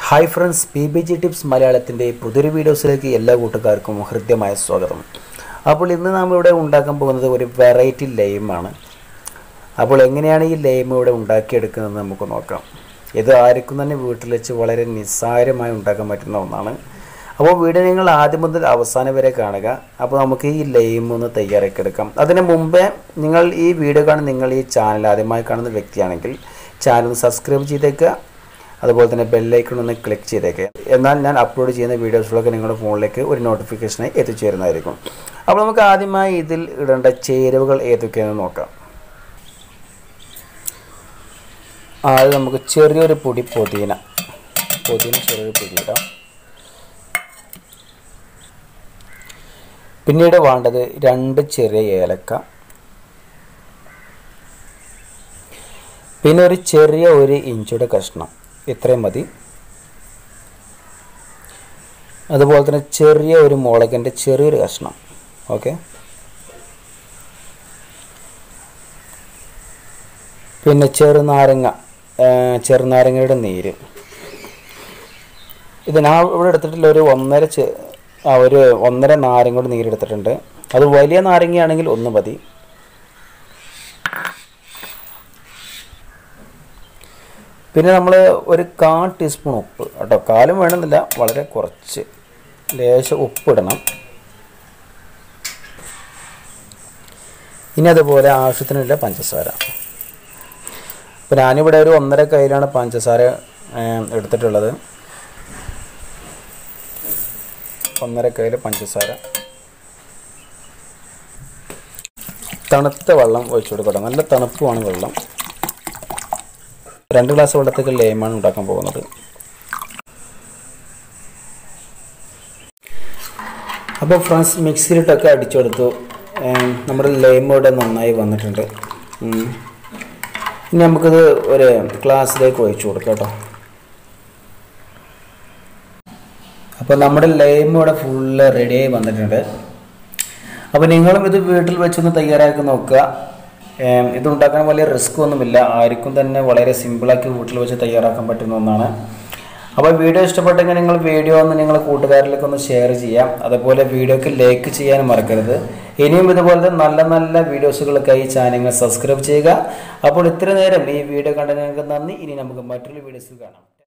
Hi friends, PBG tips മലയാളത്തിൻ്റെ പുതിയൊരു വീഡിയോസിലേക്ക് എല്ലാ കൂട്ടുകാർക്കും ഹൃദ്യമായ സ്വാഗതം. അപ്പോൾ ഇന്ന് നാം ഇവിടെ ഉണ്ടാക്കാൻ പോകുന്നത് ഒരു വെറൈറ്റി ലൈമാണ്. അപ്പോൾ എങ്ങനെയാണ് ഈ ലൈം ഇവിടെ ഉണ്ടാക്കിയെടുക്കുന്നതെന്ന് നമുക്ക് നോക്കാം. ഇത് ആർക്കും തന്നെ വീട്ടിൽ വെച്ച് വളരെ നിസ്സാരമായി ഉണ്ടാക്കാൻ പറ്റുന്ന ഒന്നാണ്. അപ്പോൾ വീഡിയോ നിങ്ങൾ ആദ്യം മുതൽ അവസാനം വരെ കാണുക. അപ്പോൾ നമുക്ക് ഈ ലൈം ഒന്ന് തയ്യാറാക്കിയെടുക്കാം. അതിന് മുമ്പേ നിങ്ങൾ ഈ വീഡിയോ കാണുന്ന നിങ്ങൾ ഈ ചാനൽ ആദ്യമായി കാണുന്ന വ്യക്തിയാണെങ്കിൽ ചാനൽ സബ്സ്ക്രൈബ് ചെയ്തേക്കുക. അതുപോലെ തന്നെ ബെല്ലൈക്കൺ ഒന്ന് ക്ലിക്ക് ചെയ്തേക്കുക. എന്നാൽ ഞാൻ അപ്ലോഡ് ചെയ്യുന്ന വീഡിയോസിലൊക്കെ നിങ്ങളുടെ ഫോണിലേക്ക് ഒരു നോട്ടിഫിക്കേഷനായി എത്തിച്ചേരുന്നതായിരിക്കും. അപ്പോൾ നമുക്ക് ആദ്യമായി ഇതിൽ ഇടേണ്ട ചേരുവകൾ ഏതൊക്കെയാണെന്ന് നോക്കാം. ആദ്യം നമുക്ക് ചെറിയൊരു പൊടി പുതിന ചെറിയൊരു പൊടി ഇടാം. പിന്നീട് വേണ്ടത് 2 ചെറിയ ഏലക്ക, പിന്നെ ഒരു ചെറിയ 1 ഇഞ്ചിയുടെ കഷ്ണം, ഇത്രയും മതി. അതുപോലെ തന്നെ ചെറിയ ഒരു മുളകിൻ്റെ ചെറിയൊരു കഷ്ണം. ഓക്കെ, പിന്നെ ചെറുനാരങ്ങയുടെ നീര്. ഇത് ഞാൻ ഇവിടെ എടുത്തിട്ടുള്ള ഒരു 1.5 നാരങ്ങയുടെ നീര് എടുത്തിട്ടുണ്ട്. അത് വലിയ നാരങ്ങയാണെങ്കിൽ 1 മതി. പിന്നെ നമ്മൾ ഒരു 1/4 ടീസ്പൂൺ ഉപ്പ് കേട്ടോ, കാലും വേണമെന്നില്ല, വളരെ കുറച്ച് ലേശം ഉപ്പിടണം. ഇനി അതുപോലെ ആവശ്യത്തിനുള്ള പഞ്ചസാര. അപ്പോൾ ഞാനിവിടെ ഒരു 1.5 കയ്യിലാണ് പഞ്ചസാര എടുത്തിട്ടുള്ളത്. 1.5 കയ്യിൽ പഞ്ചസാര. തണുത്ത വെള്ളം ഒഴിച്ചു കൊടുക്കണം. നല്ല തണുപ്പുമാണ് വെള്ളം. 2 ഗ്ലാസ് വെള്ളത്തേക്ക് ലൈമാണ് ഉണ്ടാക്കാൻ പോകുന്നത്. അപ്പോൾ ഫ്രണ്ട്സ്, മിക്സിയിലിട്ടൊക്കെ അടിച്ചെടുത്തു. നമ്മുടെ ലൈം ഇവിടെ നന്നായി വന്നിട്ടുണ്ട്. ഇനി നമുക്കിത് ഒരു ഗ്ലാസ്സിലേക്ക് ഒഴിച്ചു കൊടുക്കാം കേട്ടോ. അപ്പോൾ നമ്മുടെ ലൈം ഇവിടെ ഫുള്ള് റെഡിയായി വന്നിട്ടുണ്ട്. അപ്പോൾ നിങ്ങളും ഇത് വീട്ടിൽ വെച്ചൊന്ന് തയ്യാറാക്കി നോക്കുക. ഇതുണ്ടാക്കാൻ വലിയ റിസ്ക് ഒന്നുമില്ല. ആർക്കും തന്നെ വളരെ സിമ്പിളാക്കി വീട്ടിൽ വെച്ച് തയ്യാറാക്കാൻ പറ്റുന്ന ഒന്നാണ്. അപ്പോൾ വീഡിയോ ഇഷ്ടപ്പെട്ടെങ്കിൽ നിങ്ങൾ വീഡിയോ ഒന്ന് നിങ്ങൾ കൂട്ടുകാരിലേക്ക് ഒന്ന് ഷെയർ ചെയ്യാം. അതുപോലെ വീഡിയോക്ക് ലൈക്ക് ചെയ്യാനും മറക്കരുത്. ഇനിയും ഇതുപോലത്തെ നല്ല നല്ല വീഡിയോസുകൾക്കായി ചാനൽ സബ്സ്ക്രൈബ് ചെയ്യുക. അപ്പോൾ ഇത്ര നേരം ഈ വീഡിയോ കണ്ടതിന് നിങ്ങൾക്ക് നന്ദി. ഇനി നമുക്ക് മറ്റൊരു വീഡിയോസിൽ കാണാം.